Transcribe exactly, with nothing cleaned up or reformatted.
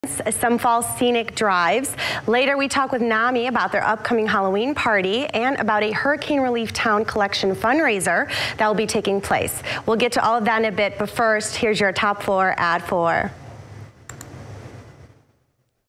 some fall scenic drives. Later, we talk with NAMI about their upcoming Halloween party and about a Hurricane Relief Town Collection fundraiser that will be taking place. We'll get to all of that in a bit, but first, here's your top four ad for.